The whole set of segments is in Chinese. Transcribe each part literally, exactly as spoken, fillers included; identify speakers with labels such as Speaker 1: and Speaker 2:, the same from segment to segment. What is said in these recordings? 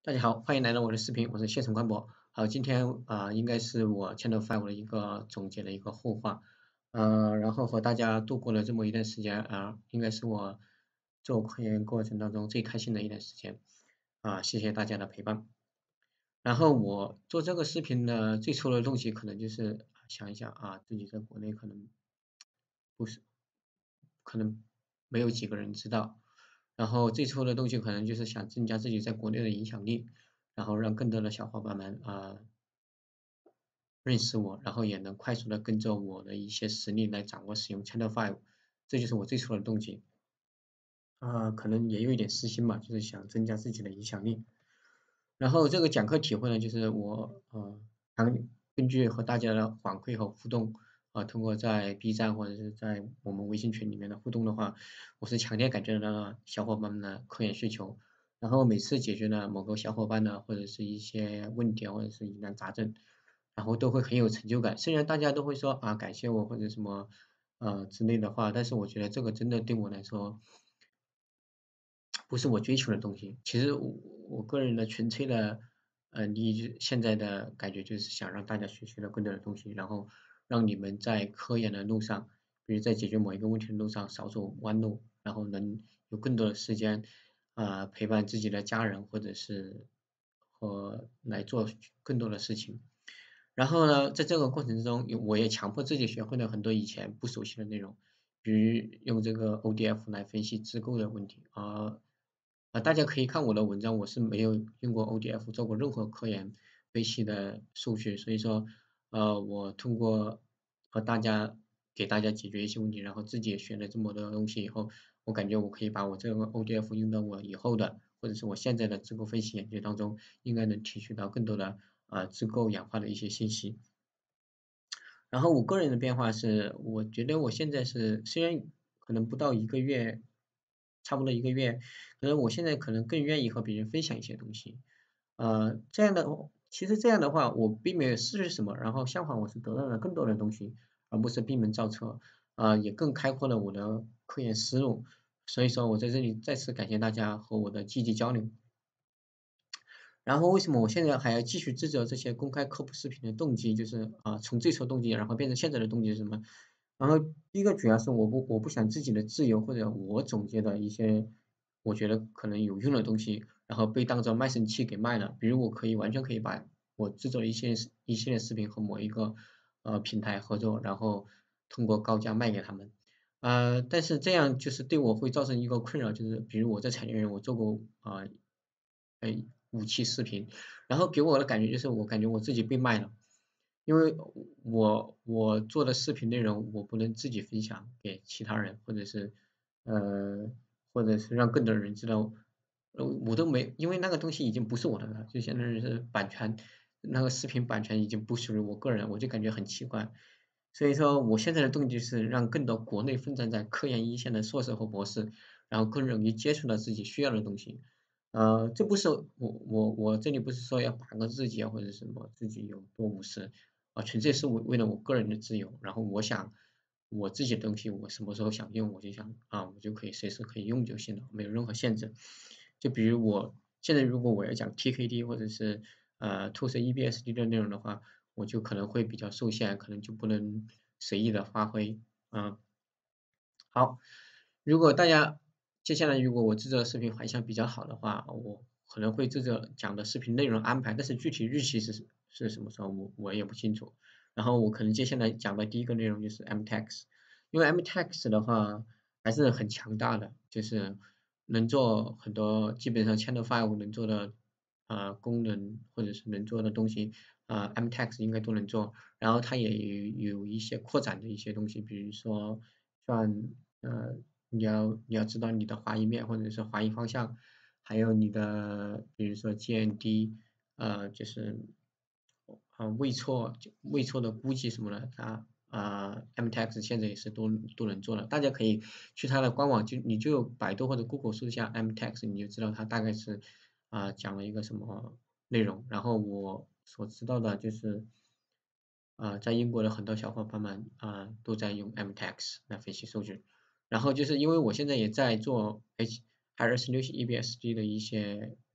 Speaker 1: 大家好，欢迎来到我的视频，我是谢晨官博。好，今天啊、呃应该是我 Channel Five 的一个总结的一个后话，呃，然后和大家度过了这么一段时间啊、应该是我做科研过程当中最开心的一段时间啊、谢谢大家的陪伴。然后我做这个视频的最初的动机，可能就是想一想啊，自己在国内可能不是可能没有几个人知道，然后最初的动机可能就是想增加自己在国内的影响力，然后让更多的小伙伴们啊、认识我，然后也能快速的跟着我的一些实力来掌握使用 Channel Five，这就是我最初的动机。啊、可能也有一点私心吧，就是想增加自己的影响力。然后这个讲课体会呢，就是我呃，常根据和大家的反馈和互动，啊、通过在 B 站或者是在我们微信群里面的互动的话，我是强烈感觉到了小伙伴们的科研需求，然后每次解决了某个小伙伴的或者是一些问题啊，或者是疑难杂症，然后都会很有成就感。虽然大家都会说啊感谢我或者什么呃之类的话，但是我觉得这个真的对我来说。不是我追求的东西。其实我我个人的纯粹的呃利益，就现在的感觉就是想让大家学习到更多的东西，然后让你们在科研的路上，比如在解决某一个问题的路上少走弯路，然后能有更多的时间啊、呃陪伴自己的家人，或者是和来做更多的事情。然后呢，在这个过程之中，有我也强迫自己学会了很多以前不熟悉的内容，比如用这个 O D F 来分析自构的问题啊。啊，大家可以看我的文章，我是没有用过 O D F 做过任何科研分析的数据，所以说，呃，我通过和大家给大家解决一些问题，然后自己也学了这么多东西以后，我感觉我可以把我这个 O D F 用到我以后的或者是我现在的自构分析研究当中，应该能提取到更多的啊、自构氧化的一些信息。然后我个人的变化是，我觉得我现在是虽然可能不到一个月，差不多一个月，可能我现在可能更愿意和别人分享一些东西。呃，这样的其实这样的话，我并没有失去什么，然后相反我是得到了更多的东西，而不是闭门造车，啊、也更开阔了我的科研思路。所以说我在这里再次感谢大家和我的积极交流。然后为什么我现在还要继续制作这些公开科普视频的动机，就是啊，从最初动机，然后变成现在的动机是什么？然后第一个主要是我不我不想自己的自由或者我总结的一些我觉得可能有用的东西，然后被当做卖身契给卖了。比如我可以完全可以把我制作的一些一系列视频和某一个呃平台合作，然后通过高价卖给他们。呃，但是这样就是对我会造成一个困扰，就是比如我在产业园我做过啊，呃，五期视频，然后给我的感觉就是我感觉我自己被卖了，因为我我做的视频内容我不能自己分享给其他人，或者是呃，或者是让更多的人知道，呃，我都没，因为那个东西已经不是我的了，就相当于是版权，那个视频版权已经不属于我个人，我就感觉很奇怪。所以说我现在的动机是让更多国内奋战在科研一线的硕士和博士，然后更容易接触到自己需要的东西。呃，这不是我我我这里不是说要拔高自己啊，或者什么自己有多无私，啊，纯粹是为为了我个人的自由。然后我想我自己的东西，我什么时候想用我就想啊，我就可以随时可以用就行了，没有任何限制。就比如我现在如果我要讲 T K D 或者是呃兔色 E B S D 的内容的话，我就可能会比较受限，可能就不能随意的发挥。嗯，好，如果大家接下来如果我制作的视频反响比较好的话，我可能会制作讲的视频内容安排，但是具体日期是是什么时候我我也不清楚。然后我可能接下来讲的第一个内容就是 M T E X，因为 M T E X 的话还是很强大的，就是能做很多基本上 Channel Five 能做的呃功能或者是能做的东西，呃 M T E X 应该都能做。然后它也有有一些扩展的一些东西，比如说像呃，你要你要知道你的滑移面或者是滑移方向，还有你的比如说 G N D，呃，就是呃位错位错的估计什么的，它啊 M T E X 现在也是都都能做了。大家可以去它的官网，就你就百度或者 Google 搜一下 M T E X，你就知道它大概是啊、讲了一个什么内容。然后我所知道的就是。啊，在英国的很多小伙伴们啊都在用 M T E X 来分析数据，然后就是因为我现在也在做 H 还是 Resolution E B S D 的一些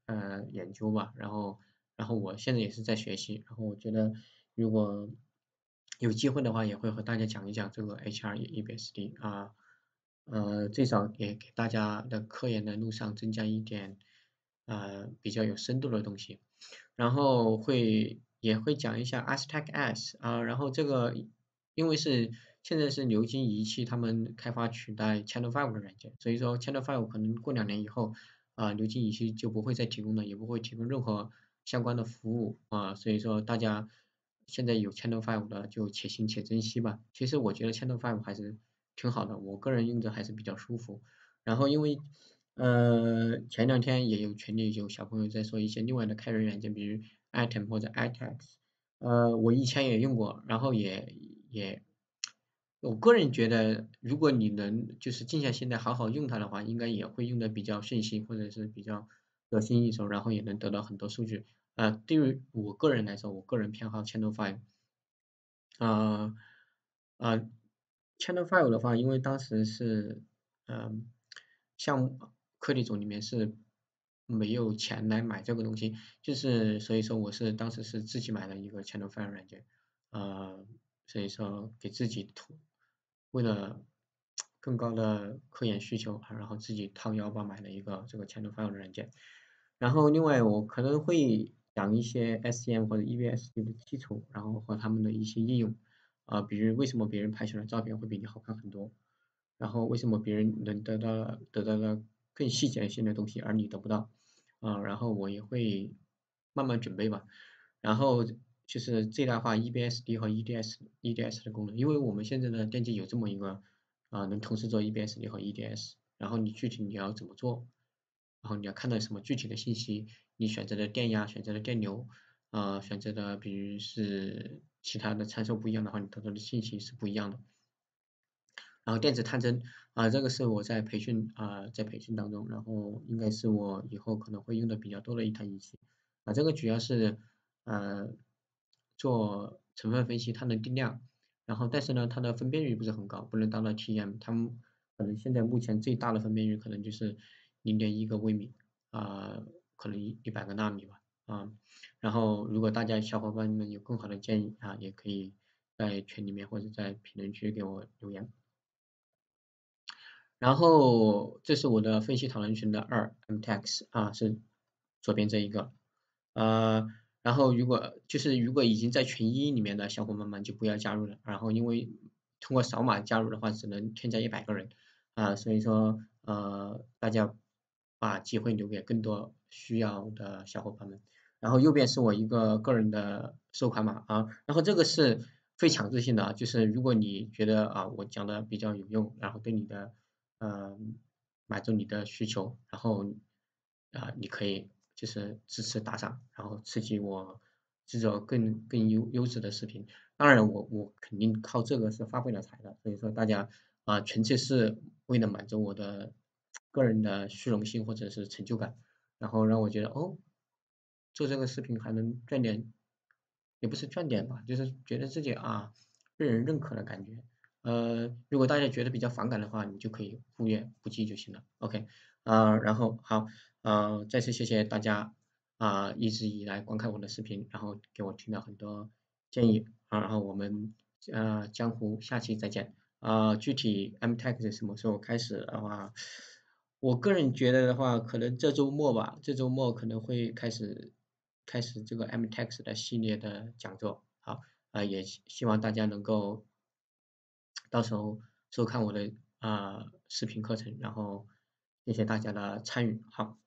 Speaker 1: 呃研究吧，然后然后我现在也是在学习，然后我觉得如果有机会的话，也会和大家讲一讲这个 H R E B S D 啊，呃，最少也给大家的科研的路上增加一点呃比较有深度的东西。然后会也会讲一下 Aztec S 啊，然后这个因为是现在是牛津仪器他们开发取代 Channel Five 的软件，所以说 Channel Five 可能过两年以后啊，牛津仪器就不会再提供了，也不会提供任何相关的服务啊，所以说大家现在有 Channel Five 的就且行且珍惜吧。其实我觉得 Channel Five 还是挺好的，我个人用着还是比较舒服。然后因为呃，前两天也有群里有小朋友在说一些另外的开源软件，比如 Atom 或者 i t e x 呃，我以前也用过，然后也也，我个人觉得，如果你能就是静下心来好好用它的话，应该也会用的比较顺心，或者是比较得心应手，然后也能得到很多数据。呃，对于我个人来说，我个人偏好 Channel Five。啊啊，Channel Five 的话，因为当时是，嗯、项目课题组里面是没有钱来买这个东西，就是所以说我是当时是自己买了一个 Channel Five 软件，呃，所以说给自己图，为了更高的科研需求，然后自己掏腰包买了一个这个 Channel Five 的软件。然后另外我可能会讲一些 S E M 或者 E V S D 的基础，然后和他们的一些应用，啊、比如为什么别人拍出来的照片会比你好看很多，然后为什么别人能得到得到了更细节性的东西，而你得不到，啊、然后我也会慢慢准备吧，然后就是最大化 E B S D 和 E D S E D S 的功能，因为我们现在的电机有这么一个啊、能同时做 E B S D 和 E D S，然后你具体你要怎么做？然后你要看到什么具体的信息，你选择的电压、选择的电流，啊、选择的比如是其他的参数不一样的话，你得到的信息是不一样的。然后电子探针啊、这个是我在培训啊、在培训当中，然后应该是我以后可能会用的比较多的一台仪器啊、这个主要是呃做成分分析，它能定量，然后但是呢，它的分辨率不是很高，不能达到 T M，它们可能现在目前最大的分辨率可能就是零点一个微米啊、可能一一百个纳米吧啊、然后如果大家小伙伴们有更好的建议啊，也可以在群里面或者在评论区给我留言。然后这是我的分析讨论群的二 M T E X 啊，是左边这一个，呃，然后如果就是如果已经在群一里面的小伙伴们就不要加入了，然后因为通过扫码加入的话只能添加一百个人，啊、所以说呃大家把机会留给更多需要的小伙伴们。然后右边是我一个个人的收款码啊，然后这个是非强制性的啊，就是如果你觉得啊我讲的比较有用，然后对你的呃满足你的需求，然后啊、你可以就是支持打赏，然后刺激我制作更更优优质的视频。当然我我肯定靠这个是发不了财的，所以说大家啊、纯粹是为了满足我的个人的虚荣心或者是成就感，然后让我觉得哦做这个视频还能赚点，也不是赚点吧，就是觉得自己啊被人认可的感觉。呃，如果大家觉得比较反感的话，你就可以忽略不计就行了。OK，啊、然后好，呃，再次谢谢大家啊、一直以来观看我的视频，然后给我提了很多建议啊，然后我们呃江湖下期再见。啊、具体 M T E X 什么时候开始的话，我个人觉得的话，可能这周末吧，这周末可能会开始开始这个 M T E X 的系列的讲座。好，啊、也希希望大家能够到时候收看我的啊、视频课程，然后谢谢大家的参与。好。